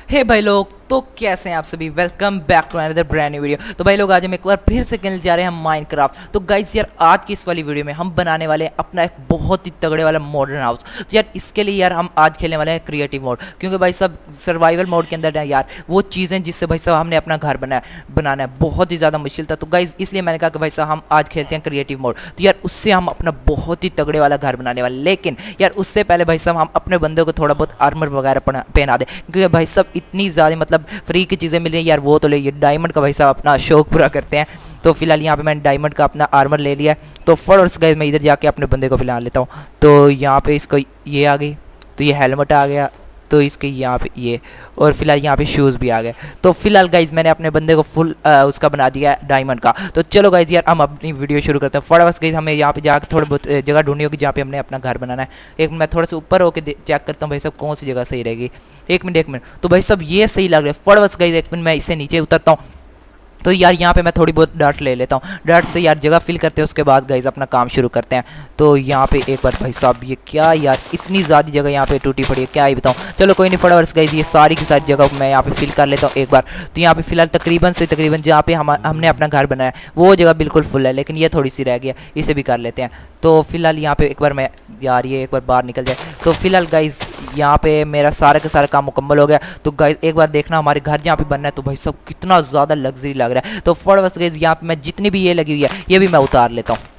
हे भाई लोग, तो कैसे हैं आप सभी। Welcome back to another brand new video. तो भाई लोग, आज हम एक बार फिर से खेलने जा रहे हैं माइनक्राफ्ट। तो गाइस यार, आज की इस वाली वीडियो में हम बनाने वाले हैं अपना एक बहुत ही तगड़े वाला मॉडर्न हाउस। तो यार इसके लिए यार हम आज खेलने वाले हैं क्रिएटिव मोड, क्योंकि भाई सब सर्वाइवल मोड के अंदर है यार वो चीज़ें जिससे भाई साहब हमने अपना घर बनाना है बहुत ही ज़्यादा मुश्किल था। तो गाइस इसलिए मैंने कहा कि भाई साहब हम आज खेलते हैं क्रिएटिव मोड। तो यार उससे हम अपना बहुत ही तगड़े वाला घर बनाने वाले, लेकिन यार उससे पहले भाई साहब हम अपने बंदे को थोड़ा बहुत आर्मर वगैरह पहना दें, क्योंकि भाई साहब इतनी ज़्यादा मतलब फ्री की चीज़ें मिल रही है यार, वो तो ले ये डायमंड का भाई साहब अपना शौक पूरा करते हैं। तो फिलहाल यहाँ पे मैंने डायमंड का अपना आर्मर ले लिया है। तो फर्स्ट गाइस मैं इधर जाके अपने बंदे को फिलहाल लेता हूँ। तो यहाँ पे इसको ये आ गई, तो ये हेलमेट आ गया, तो इसके यहाँ पे ये, और फिलहाल यहाँ पे शूज़ भी आ गए। तो फिलहाल गाइज मैंने अपने बंदे को फुल उसका बना दिया है डायमंड का। तो चलो गाइज यार हम अपनी वीडियो शुरू करते हैं। फटाफट गाइज हमें यहाँ पे जाकर थोड़ी बहुत जगह ढूंढनी होगी जहाँ पे हमने अपना घर बनाना है। एक मैं थोड़ा सा ऊपर होकर चेक करता हूँ भाई साहब कौन सी जगह सही रहेगी। एक मिनट। तो भाई साहब ये सही लग रहा है। फटाफट गाइज एक मिनट मैं इससे नीचे उतरता हूँ। तो यार यहाँ पे मैं थोड़ी बहुत डर्ट ले लेता हूँ। डर्ट से यार जगह फिल करते हैं, उसके बाद गाइज अपना काम शुरू करते हैं। तो यहाँ पे एक बार भाई साहब ये क्या यार इतनी ज़्यादा जगह यहाँ पे टूटी पड़ी है, क्या ही बताऊँ। चलो कोई नहीं, फटाफट गाइज ये सारी की सारी जगह मैं यहाँ पे फिल कर लेता हूँ एक बार। तो यहाँ पे फिलहाल तकरीबन से तकरीबन जहाँ पे हमने अपना घर बनाया वो जगह बिल्कुल फुल है, लेकिन ये थोड़ी सी रह गई है, इसे भी कर लेते हैं। तो फिलहाल यहाँ पे एक बार मैं यार ये एक बार बाहर निकल जाए। तो फिलहाल गाइज यहाँ पे मेरा सारा का सारा काम मुकम्मल हो गया। तो गाइज एक बार देखना हमारे घर जहाँ पे बनना है, तो भाई सब कितना ज़्यादा लग्जरी लग रहा है। तो फटाफट गाइज यहाँ पे मैं जितनी भी ये लगी हुई है ये भी मैं उतार लेता हूँ।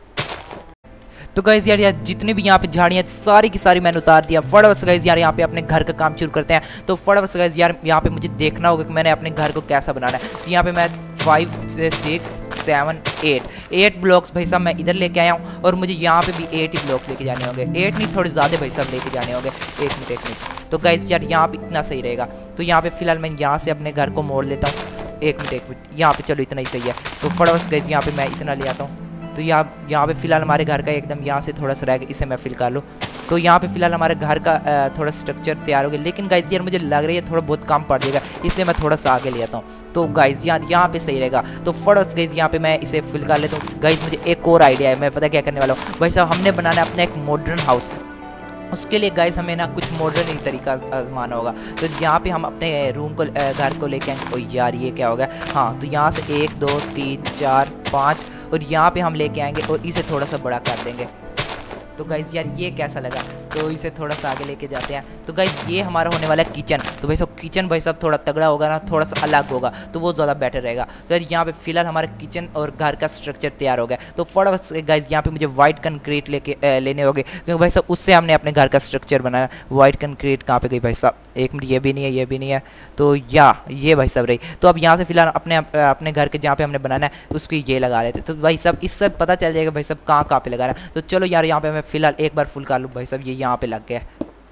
तो गाइज यार जितनी भी यहाँ पे झाड़ियाँ सारी की सारी मैंने उतार दिया। फटाफट गाइज यार यहाँ पे अपने घर का काम शुरू करते हैं। तो फटाफट गाइज यार यहाँ पे मुझे देखना होगा कि मैंने अपने घर को कैसा बनाना है। तो यहाँ पे मैं 5 6 7 8 ब्लॉक्स भाई साहब मैं इधर लेके आया हूँ, और मुझे यहाँ पे भी 8 ही ब्लॉक्स लेके जाने होंगे। 8 नहीं, थोड़े ज़्यादा भाई साहब लेके जाने होंगे। एक मिनट। तो गाइज यार यहाँ पे इतना सही रहेगा। तो यहाँ पे फिलहाल मैं यहाँ से अपने घर को मोड़ लेता हूँ। एक मिनट यहाँ पे, चलो इतना ही सही है। तो फटाफट गाइज यहाँ पे मैं इतना ले आता हूँ। तो यहाँ पे फिलहाल हमारे घर का एकदम यहाँ से थोड़ा सा रह गया, इसे मैं फिल कर लूँ। तो यहाँ पे फिलहाल हमारे घर का थोड़ा स्ट्रक्चर तैयार हो गया, लेकिन गाइज यार मुझे लग रही है थोड़ा बहुत कम पड़ जाएगा, इसलिए मैं थोड़ा सा आगे ले आता हूँ। तो गाइज यहाँ पे सही रहेगा। तो फटाफट गाइज यहाँ पे मैं इसे फिल कर लेता हूँ। गाइज मुझे एक और आइडिया है, मैं पता क्या करने वाला हूँ भाई साहब, हमने बनाना है अपना एक मॉडर्न हाउस। उसके लिए गाइस हमें ना कुछ मॉडर्न ही तरीका आजमाना होगा। तो यहाँ पे हम अपने रूम को घर को लेके आएंगे। ओ यार ये क्या हो गया। हाँ, तो यहाँ से 1 2 3 4 5 और यहाँ पे हम लेके आएंगे और इसे थोड़ा सा बड़ा कर देंगे। तो गाइज यार ये कैसा लगा, तो इसे थोड़ा सा आगे लेके जाते हैं। तो गाइज ये हमारा होने वाला है किचन। तो भाई साहब किचन भाई साहब थोड़ा तगड़ा होगा ना, थोड़ा सा अलग होगा, तो वो ज़्यादा बेटर रहेगा। तो यार यहाँ पे फिलहाल हमारा किचन और घर का स्ट्रक्चर तैयार हो गया। तो फटाफट गाइज यहाँ पे मुझे वाइट कंक्रीट लेने होंगे, क्योंकि भाई साहब उससे हमने अपने घर का स्ट्रक्चर बनाया। वाइट कंक्रीट कहाँ पे गई भाई साहब, एक मिनट, ये भी नहीं है, ये भी नहीं है। तो ये भाई साहब रही। तो अब यहाँ से फिलहाल अपने घर के जहाँ पे हमने बनाना है उसको ये लगा लेते। तो भाई साहब इससे पता चल जाएगा भाई साहब कहाँ पे लगा रहा है। तो चलो यार यहाँ पे मैं फिलहाल एक बार फुल कर लूँ। भाई साहब ये यहाँ पे लग गया।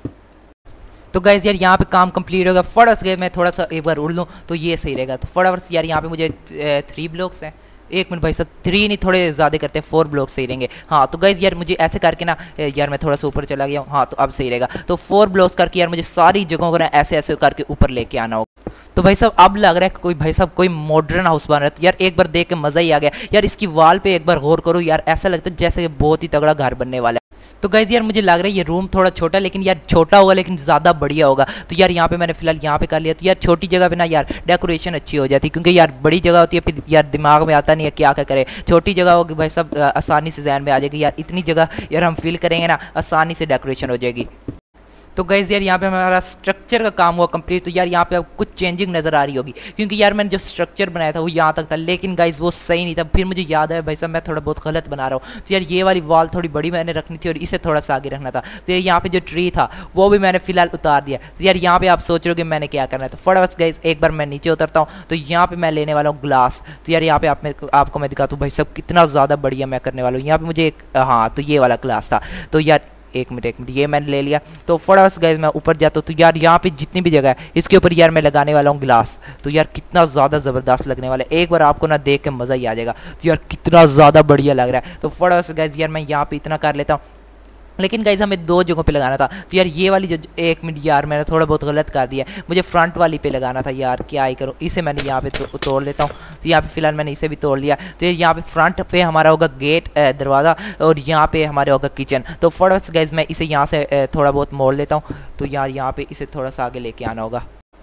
तो गाइज यार यहाँ पे काम कंप्लीट होगा। फटाफट गए मैं थोड़ा सा एक बार उड़ लूँ तो ये सही रहेगा। तो फटाफट यार यहाँ पे मुझे 3 ब्लॉक्स हैं। एक मिनट भाई साहब, 3 नहीं, थोड़े ज़्यादा करते हैं, 4 ब्लॉक्स सही रहेंगे। हाँ तो गाइज यार मुझे ऐसे करके ना यार मैं थोड़ा सा ऊपर चला गया हूँ। हाँ तो अब सही रहेगा। तो 4 ब्लॉक्स करके यार मुझे सारी जगहों को ना ऐसे ऐसे करके ऊपर लेके आना होगा। तो भाई साहब अब लग रहा है कि कोई भाई साहब कोई मॉडर्न हाउस बन रहा है। तो यार एक बार देख के मज़ा ही आ गया यार। इसकी वॉल पे एक बार गौर करो यार, ऐसा लगता है जैसे बहुत ही तगड़ा घर बनने वाला है। तो गाइज यार मुझे लग रहा है ये रूम थोड़ा छोटा, लेकिन यार छोटा होगा लेकिन ज़्यादा बढ़िया होगा। तो यार यहाँ पे मैंने फिलहाल यहाँ पे कर लिया। तो यार छोटी जगह पे ना यार डेकोरेशन अच्छी हो जाती है, क्योंकि यार बड़ी जगह होती है फिर यार दिमाग में आता नहीं है क्या करे। छोटी जगह होगी भाई सब आसानी से जहन में आ जाएगी। यार इतनी जगह यार हम फील करेंगे ना, आसानी से डेकोरेशन हो जाएगी। तो गाइज यार यहाँ पे हमारा स्ट्रक्चर का काम हुआ कंप्लीट। तो यार यहाँ पे अब कुछ चेंजिंग नज़र आ रही होगी, क्योंकि यार मैंने जो स्ट्रक्चर बनाया था वो यहाँ तक था, लेकिन गाइज वो सही नहीं था। फिर मुझे याद है भाई साहब मैं थोड़ा बहुत गलत बना रहा हूँ। तो यार ये वाली वॉल थोड़ी बड़ी मैंने रखनी थी और इसे थोड़ा सा आगे रखना था। तो यहाँ पे जो ट्री था वो भी मैंने फिलहाल उतार दिया। तो यार यहाँ पे आप सोच रहे हो कि मैंने क्या करना है। तो फटाफट गाइज एक बार मैं नीचे उतरता हूँ। तो यहाँ पे मैं लेने वाला हूँ ग्लास। तो यार यहाँ पे आपको मैं दिखाता हूँ भाई साहब कितना ज़्यादा बढ़िया मैं करने वाला हूँ। यहाँ पे मुझे एक हाँ तो ये वाला ग्लास था। तो यार एक मिनट ये मैंने ले लिया। तो फटाफट गाइस मैं ऊपर जाता हूँ। तो यार यहाँ पे जितनी भी जगह है इसके ऊपर यार मैं लगाने वाला हूँ ग्लास। तो यार कितना ज़्यादा ज़बरदस्त लगने वाला है, एक बार आपको ना देख के मज़ा ही आ जाएगा। तो यार कितना ज़्यादा बढ़िया लग रहा है। तो फटाफट गाइस यार मैं यहाँ पे इतना कर लेता हूँ, लेकिन गाइज हमें 2 जगहों पे लगाना था। तो यार ये वाली जो एक मिनट यार मैंने थोड़ा बहुत गलत कर दिया, मुझे फ्रंट वाली पे लगाना था यार, क्या ही करूँ। इसे मैंने यहाँ पे तोड़ लेता हूँ। तो यहाँ पे फिलहाल मैंने इसे भी तोड़ लिया। तो यहाँ पे फ्रंट पे हमारा होगा गेट दरवाज़ा, और यहाँ पे हमारे होगा किचन। तो फटाफट गाइज मैं इसे यहाँ से थोड़ा बहुत मोड़ लेता हूँ। तो यार यहाँ पे इसे थोड़ा सा आगे लेके आना होगा।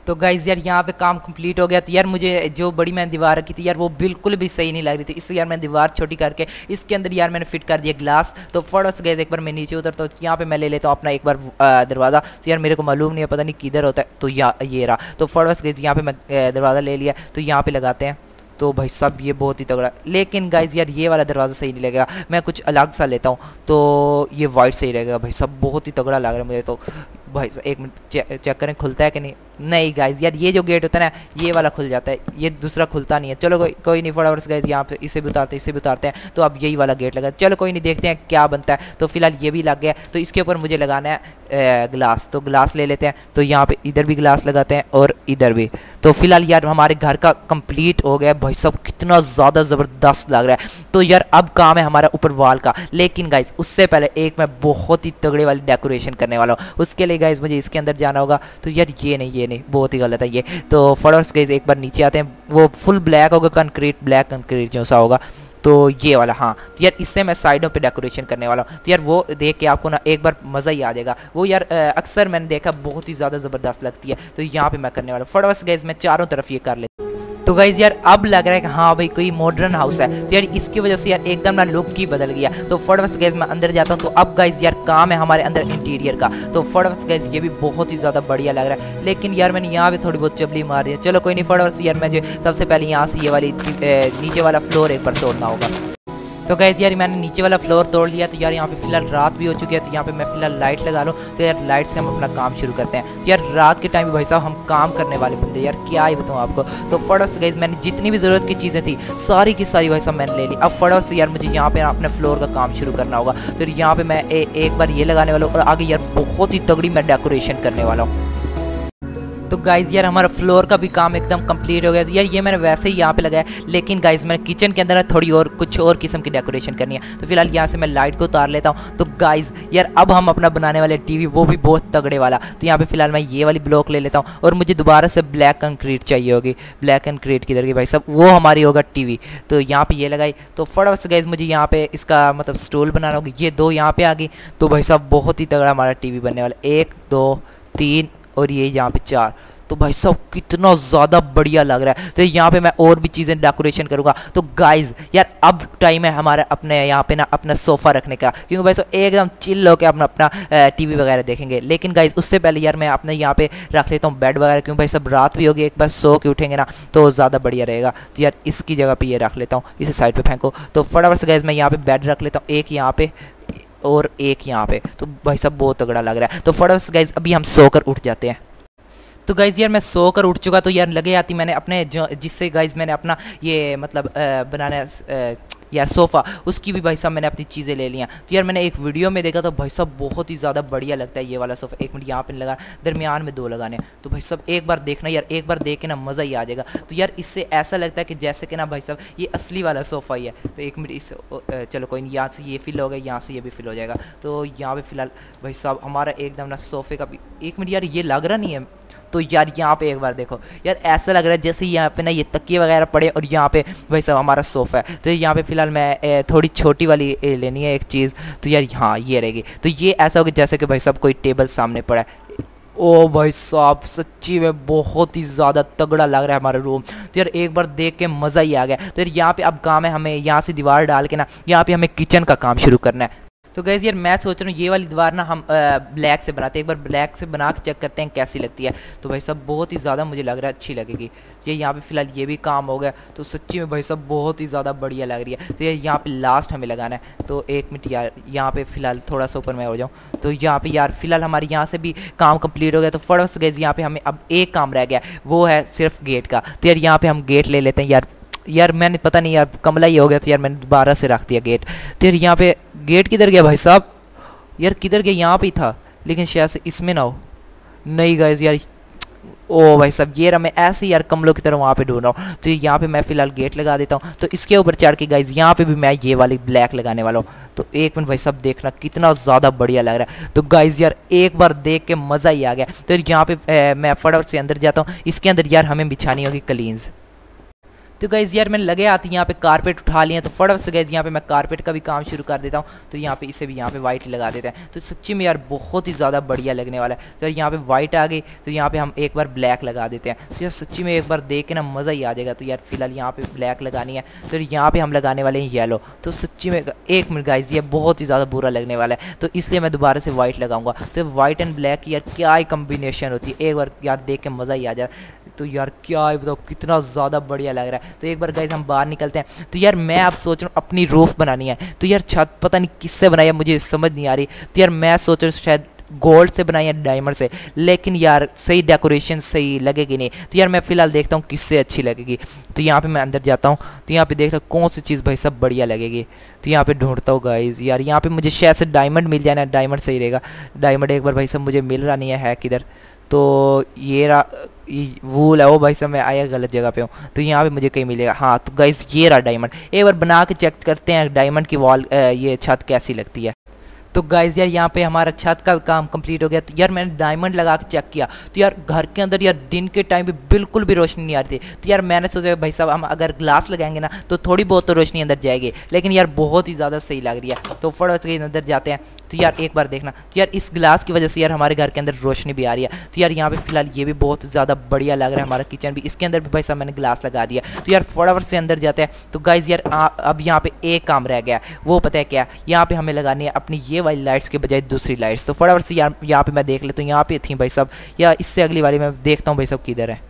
तो गाइज़ यार यहाँ पे काम कंप्लीट हो गया। तो यार मुझे जो बड़ी मैंने दीवार रखी थी यार वो बिल्कुल भी सही नहीं लग रही थी, इसलिए यार मैं दीवार छोटी करके इसके अंदर यार मैंने फिट कर दिया ग्लास। तो फटाफट से गाइज़ एक बार मैं नीचे उतरता हूँ, तो यहाँ पे मैं ले लेता हूँ अपना एक बार दरवाज़ा। तो यार मेरे को मालूम नहीं है, पता नहीं किधर होता है, तो ये रहा। तो फटाफट से गाइज़ यहाँ पे मैं दरवाज़ा ले लिया, तो यहाँ पे लगाते हैं। तो भाई साहब ये बहुत ही तगड़ा, लेकिन गाइज यार ये वाला दरवाज़ा सही नहीं लगेगा, मैं कुछ अलग सा लेता हूँ। तो ये वाइट सही रहेगा भाई साहब, बहुत ही तगड़ा लग रहा है मुझे। तो भाई साहब एक मिनट चेक करें खुलता है कि नहीं गाइज यार ये जो गेट होता है ना ये वाला खुल जाता है, ये दूसरा खुलता नहीं है। चलो कोई नहीं, फटाफट गाइज यहाँ पे इसे भी उतारते हैं। तो अब यही वाला गेट लगा, चलो कोई नहीं, देखते हैं क्या बनता है। तो फिलहाल ये भी लग गया, तो इसके ऊपर मुझे लगाना है ग्लास। तो ग्लास ले लेते हैं, तो यहाँ पे इधर भी ग्लास लगाते हैं और इधर भी। तो फिलहाल यार हमारे घर का कंप्लीट हो गया भाई साहब, कितना ज़्यादा ज़बरदस्त लग रहा है। तो यार अब काम है हमारा ऊपर वाल का, लेकिन गाइज उससे पहले एक मैं बहुत ही तगड़े वाली डेकोरेशन करने वाला हूँ। उसके लिए गाइज मुझे इसके अंदर जाना होगा। तो यार ये नहीं बहुत ही गलत है ये। तो फटाफट गाइज एक बार नीचे आते हैं, वो फुल ब्लैक होगा, ब्लैक कंक्रीट जैसा होगा। तो ये वाला, हाँ। तो यार इससे मैं साइडों पे डेकोरेशन करने वाला हूँ। तो यार वो देख के आपको ना एक बार मज़ा ही आ जाएगा। वो यार अक्सर मैंने देखा बहुत ही ज़्यादा ज़बरदस्त लगती है। तो यहाँ पे मैं करने वाला हूँ, फटाफट गाइज मैं चारों तरफ ये कर लेता हूँ। तो गाइज यार अब लग रहा है कि हाँ भाई कोई मॉडर्न हाउस है। तो यार इसकी वजह से यार एकदम ना लुक ही बदल गया। तो फटाफट गाइज मैं अंदर जाता हूँ। तो अब गाइज यार काम है हमारे अंदर इंटीरियर का। तो फटाफट गाइज ये भी बहुत ही ज़्यादा बढ़िया लग रहा है, लेकिन यार मैंने यहाँ पे थोड़ी बहुत चबली मार दी है। चलो कोई नहीं, फटाफट यार मुझे सबसे पहले यहाँ से ये वाली नीचे वाला फ्लोर एक बार तोड़ना होगा। तो गाइस यार मैंने नीचे वाला फ्लोर तोड़ लिया। तो यार यहाँ पे फिलहाल रात भी हो चुकी है, तो यहाँ पे मैं फिलहाल लाइट लगा लूँ। तो यार लाइट से हम अपना काम शुरू करते हैं। तो यार रात के टाइम भाई साहब हम काम करने वाले बंदे, यार क्या ही बताऊँ आपको। तो फटाफट से गाइस मैंने जितनी भी ज़रूरत की चीज़ें थी सारी की सारी भाई साहब मैंने ले ली। अब फटाफट से यार मुझे यहाँ पे अपने फ्लोर का काम शुरू करना होगा। तो यहाँ पे मैं एक बार ये लगाने वाला हूँ, और आगे यार बहुत ही तगड़ी मैं डेकोरेशन करने वाला हूँ। तो गाइज यार हमारा फ्लोर का भी काम एकदम कंप्लीट हो गया। तो यार ये मैंने वैसे ही यहाँ पे लगाया, लेकिन गाइज मैंने किचन के अंदर थोड़ी और कुछ और किस्म की डेकोरेशन करनी है। तो फिलहाल यहाँ से मैं लाइट को उतार लेता हूँ। तो गाइज यार अब हम अपना बनाने वाले टीवी, वो भी बहुत तगड़े वाला। तो यहाँ पे फिलहाल मैं ये वाली ब्लॉक ले लेता हूँ, और मुझे दोबारा से ब्लैक कंक्रीट चाहिए होगी। ब्लैक कंक्रीट किधर की भाई साहब, वो हमारी होगा टीवी। तो यहाँ पे ये लगाई। तो फटाफट से गाइज मुझे यहाँ पे इसका मतलब स्टूल बनाना होगी। ये दो यहाँ पे आ गई। तो भाई साहब बहुत ही तगड़ा हमारा टीवी बनने वाला, 1 2 3 और ये यहाँ पे 4। तो भाई साहब कितना ज़्यादा बढ़िया लग रहा है। तो यहाँ पे मैं और भी चीज़ें डेकोरेशन करूँगा। तो गाइज यार अब टाइम है हमारा अपने यहाँ पे ना अपना सोफ़ा रखने का, क्योंकि भाई साहब एकदम चिल होकर अपना टीवी वगैरह देखेंगे। लेकिन गाइज उससे पहले यार मैं अपने यहाँ पे रख लेता हूँ बेड वगैरह, क्योंकि भाई साहब रात भी होगी, एक बार सो के उठेंगे ना तो ज़्यादा बढ़िया रहेगा। तो यार इसकी जगह पर ये रख लेता हूँ, इसे साइड पर फेंको। तो फटाफट से गाइज मैं यहाँ पर बेड रख लेता हूँ, एक यहाँ पे और एक यहाँ पे। तो भाई साहब बहुत तगड़ा लग रहा है। तो फटाफट से गाइज अभी हम सोकर उठ जाते हैं। तो गाइज़ यार मैं सोकर उठ चुका। तो यार लगे आती मैंने अपने जिससे गाइज़ मैंने अपना ये मतलब बनाना यार सोफ़ा, उसकी भी भाई साहब मैंने अपनी चीज़ें ले लियाँ। तो यार मैंने एक वीडियो में देखा था भाई साहब बहुत ही ज़्यादा बढ़िया लगता है ये वाला सोफ़ा। एक मिनट यहाँ पे लगा, दरमियान में 2 लगाने। तो भाई साहब एक बार देखना यार, एक बार देख के ना मज़ा ही आ जाएगा। तो यार इससे ऐसा लगता है कि जैसे कि ना भाई साहब ये असली वाला सोफ़ा ही है। तो एक मिनट इस चलो कोई नहीं, यहाँ से ये फिल हो गया, यहाँ से ये भी फिल हो जाएगा। तो यहाँ पर फिलहाल भाई साहब हमारा एकदम ना सोफ़े का भी, एक मिनट यार ये लग रहा नहीं है। तो यार यहाँ पे एक बार देखो यार, ऐसा लग रहा है जैसे यहाँ पे ना ये तकिए वगैरह पड़े और यहाँ पे भाई साहब हमारा सोफ़ा है। तो यहाँ पे फिलहाल मैं थोड़ी छोटी वाली लेनी है एक चीज़। तो यार हाँ ये रहेगी। तो ये ऐसा होगा जैसे कि भाई साहब कोई टेबल सामने पड़ा है। ओ भाई साहब सच्ची में बहुत ही ज़्यादा तगड़ा लग रहा है हमारा रूम। तो यार एक बार देख के मज़ा ही आ गया। तो यार यहाँ पे अब काम है हमें यहाँ से दीवार डाल के ना यहाँ पे हमें किचन का काम शुरू करना है। तो गाइस यार मैं सोच रहा हूँ ये वाली दीवार ना हम ब्लैक से बनाते हैं, एक बार ब्लैक से बना के चेक करते हैं कैसी लगती है। तो भाई साहब बहुत ही ज़्यादा मुझे लग रहा है अच्छी लगेगी। ये यहाँ पे फिलहाल ये भी काम हो गया। तो सच्ची में भाई साहब बहुत ही ज़्यादा बढ़िया लग रही है। तो ये यहाँ पे लास्ट हमें लगाना है। तो एक मिनट यार यहाँ पे फिलहाल थोड़ा सा ऊपर मैं हो जाऊँ। तो यहाँ पे यार फिलहाल हमारे यहाँ से भी काम कंप्लीट हो गया। तो फटाफट गाइस यहाँ पे हमें अब एक काम रह गया, वो है सिर्फ गेट का। तो यार यहाँ पे हम गेट ले लेते हैं। यार मैंने पता नहीं यार कमला ही हो गया। तो यार मैंने दोबारा से रख दिया गेट। तो यार यहाँ पे गेट किधर गया भाई साहब, यार किधर गया, यहाँ पे ही था लेकिन शायद से इसमें ना हो। नहीं गाइस यार, ओ भाई साहब ये रहा, मैं ऐसे ही यार कमलों की तरह वहाँ पे ढूंढ रहा हूँ। तो यहाँ पे मैं फिलहाल गेट लगा देता हूँ। तो इसके ऊपर चढ़ के गाइस यहाँ पे भी मैं ये वाली ब्लैक लगाने वाला हूँ। तो एक मिनट भाई साहब देखना कितना ज़्यादा बढ़िया लग रहा है। तो गाइस यार एक बार देख के मज़ा ही आ गया। तो यहाँ पे मैं फटाफट से अंदर जाता हूँ। इसके अंदर यार हमें बिछानी होगी कलीन्स। तो गाइज यार मैंने लगे आती यहाँ पे कारपेट उठा लिए, तो फटाफट से गाइज यहाँ पे मैं कारपेट का भी काम शुरू कर देता हूँ। तो यहाँ पे इसे भी यहाँ पे वाइट लगा देते हैं, तो सच्ची में यार बहुत ही ज़्यादा बढ़िया लगने वाला है। तो यहाँ पे वाइट आ गई, तो यहाँ पे हम एक बार ब्लैक लगा देते हैं। तो यार सच्ची में एक बार देख के ना मज़ा ही आ जाएगा। तो यार फिलहाल यहाँ पे ब्लैक लगानी है, तो यहाँ पे हम लगाने वाले हैं येलो। तो सच्ची में एक मिनट गाइज ये बहुत ही ज़्यादा बुरा लगने वाला है, तो इसलिए मैं दोबारा से वाइट लगाऊंगा। तो वाइट एंड ब्लैक यार क्या ही कम्बिनेशन होती है, एक बार यार देख के मज़ा ही आ जाए। तो यार क्या है बताओ, कितना ज़्यादा बढ़िया लग रहा है। तो एक बार गाइस हम बाहर निकलते हैं। तो यार मैं अब सोच रहा हूँ अपनी रूफ बनानी है। तो यार छत पता नहीं किससे बनाई है, मुझे समझ नहीं आ रही। तो यार मैं सोच रहा हूँ शायद गोल्ड से बनाई है, डायमंड से, लेकिन यार सही डेकोरेशन सही लगेगी नहीं। तो यार मैं फिलहाल देखता हूँ किससे अच्छी लगेगी। तो यहाँ पे मैं अंदर जाता हूँ, तो यहाँ पे देखता हूँ कौन सी चीज़ भाई सब बढ़िया लगेगी। तो यहाँ पे ढूंढता हूँ गाइस, यार यहाँ पे मुझे शायद से डायमंड मिल जाए ना, डायमंड सही रहेगा। डायमंड एक बार भाई सब मुझे मिल रहा नहीं है किधर। तो ये वूल है, वो भाई सब मैं आया गलत जगह पे हूँ। तो यहाँ पे मुझे कहीं मिलेगा। हाँ तो गाइस ये रहा डायमंड। एक बार बना के चेक करते हैं डायमंड की वॉल ये छत कैसी लगती है। तो गाइस यार यहाँ पे हमारा छत का काम कंप्लीट हो गया। तो यार मैंने डायमंड लगा के चेक किया, तो यार घर के अंदर यार दिन के टाइम पे बिल्कुल भी रोशनी नहीं आ रही थी। तो यार मैंने सोचा भाई साहब हम अगर ग्लास लगाएंगे ना तो थोड़ी बहुत तो रोशनी अंदर जाएगी, लेकिन यार बहुत ही ज़्यादा सही लग रही है। तो फटाफट से अंदर जाते हैं। तो यार एक बार देखना, तो यार इस ग्लास की वजह से यार हमारे घर के अंदर रोशनी भी आ रही है। तो यार यहाँ पे फिलहाल ये भी बहुत ज़्यादा बढ़िया लग रहा है। हमारा किचन भी, इसके अंदर भी भाई साहब मैंने ग्लास लगा दिया। तो यार फटाफट से अंदर जाते हैं। तो गाइस यार अब यहाँ पे एक काम रह गया, वो पता है क्या, यहाँ पे हमें लगानी है अपनी ये वाली लाइट्स के बजाय दूसरी लाइट्स। तो फटाफट से यार यहाँ पे मैं देख लेता हूँ, यहाँ पे थी भाई साहब, या इससे अगली वाली मैं देखता हूँ भाई साहब किधर है।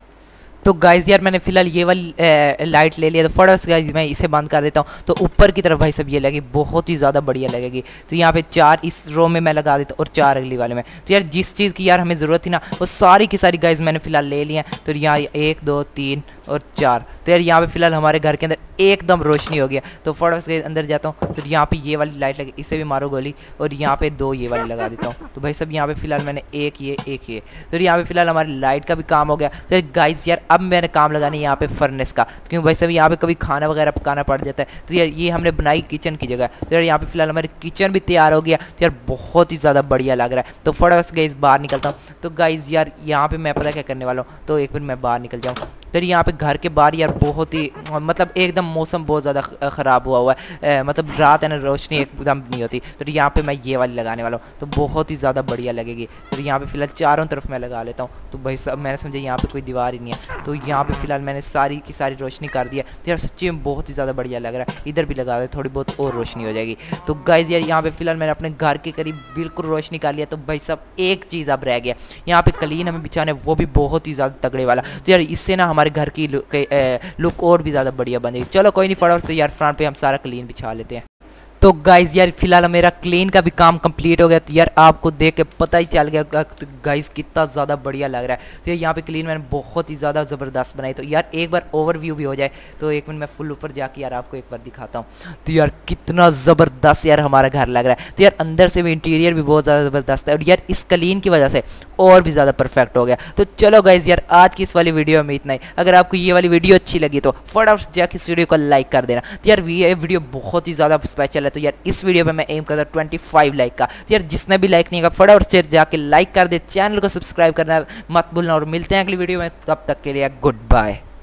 तो गाइज यार मैंने फिलहाल ये वाली लाइट ले लिया। तो फटाफट गाइज मैं इसे बंद कर देता हूँ। तो ऊपर की तरफ भाई सब ये लगी, बहुत ही ज़्यादा बढ़िया लगेगी। तो यहाँ पे 4 इस रो में मैं लगा देता हूँ और 4 अगली वाले में। तो यार जिस चीज़ की यार हमें ज़रूरत थी ना वो सारी की सारी गाइज मैंने फिलहाल ले ली हैं। तो यहाँ 1 2 3 और 4। तो यार यहाँ पे फिलहाल हमारे घर के अंदर एकदम रोशनी हो गया। तो फटाफट से अंदर जाता हूँ। तो यहाँ पे ये वाली लाइट लगी, इसे भी मारो गोली, और यहाँ पे 2 ये वाली लगा देता हूँ। तो भाई सब यहाँ पे फिलहाल मैंने एक ये। तो यहाँ पे फिलहाल हमारी लाइट का भी काम हो गया। तो गाइज यार अब मैंने काम लगाने यहाँ पे फर्नेस का, क्योंकि भाई सब यहाँ पे कभी खाना वगैरह पकाना पड़ जाता है। तो यार ये हमने बनाई किचन की जगह। तो यार यहाँ पे फिलहाल हमारे किचन भी तैयार हो गया। तो यार बहुत ही ज़्यादा बढ़िया लग रहा है। तो फटाफट से गाइज बाहर निकलता हूँ। तो गाइज यार यहाँ पे मैं पता क्या करने वाला हूँ, तो एक बार मैं बाहर निकल जाऊँ। तो यहाँ पे घर के बाहर यार बहुत ही मतलब एकदम मौसम बहुत ज़्यादा ख़राब हुआ है, मतलब रात है ना रोशनी एकदम नहीं होती। तो यहाँ पे मैं ये वाली लगाने वाला हूँ, तो बहुत ही ज़्यादा बढ़िया लगेगी। तो यहाँ पे फिलहाल चारों तरफ मैं लगा लेता हूँ। तो भाई सब मैंने समझा यहाँ पे कोई दीवार ही नहीं है। तो यहाँ पे फिलहाल मैंने सारी की सारी रोशनी कर दिया। तो यार सच्ची में बहुत ही ज़्यादा बढ़िया लग रहा है। इधर भी लगा दे, थोड़ी बहुत और रोशनी हो जाएगी। तो गाइज यार यहाँ पे फिलहाल मैंने अपने घर के करीब बिल्कुल रोशनी कर लिया। तो भाई सब एक चीज़ अब रह गया, यहाँ पे कलीन हमें बिछाने, वो भी बहुत ही ज़्यादा तगड़े वाला। तो यार इससे ना हमारे घर की लुक और भी ज़्यादा बढ़िया बन जाएगी। चलो कोई नहीं, फटाफट से यार फ्रंट पे हम सारा क्लीन बिछा लेते हैं। तो गाइज यार फिलहाल मेरा क्लीन का भी काम कंप्लीट हो गया। तो यार आपको देख के पता ही चल गया तो गाइज कितना ज़्यादा बढ़िया लग रहा है। तो यहाँ पे क्लीन मैंने बहुत ही ज़्यादा ज़बरदस्त बनाई। तो यार एक बार ओवरव्यू भी हो जाए। तो एक मिनट मैं फुल ऊपर जाके यार आपको एक बार दिखाता हूँ। तो यार कितना ज़बरदस्त यार हमारा घर लग रहा है। तो यार अंदर से भी इंटीरियर भी बहुत ज़्यादा ज़बरदस्त है, और यार इस क्लीन की वजह से और भी ज़्यादा परफेक्ट हो गया। तो चलो गाइज यार आज की इस वाली वीडियो में इतना ही। अगर आपको ये वाली वीडियो अच्छी लगी तो फटाफट जाके इस वीडियो को लाइक कर देना। तो यार ये वीडियो बहुत ही ज़्यादा स्पेशल है। तो यार इस वीडियो पे मैं एम करता 25 लाइक का। तो यार जिसने भी लाइक नहीं किया फटाफट से जाके लाइक कर दे, चैनल को सब्सक्राइब करना मत भूलना, और मिलते हैं अगली वीडियो में। तब तक के लिए गुड बाय।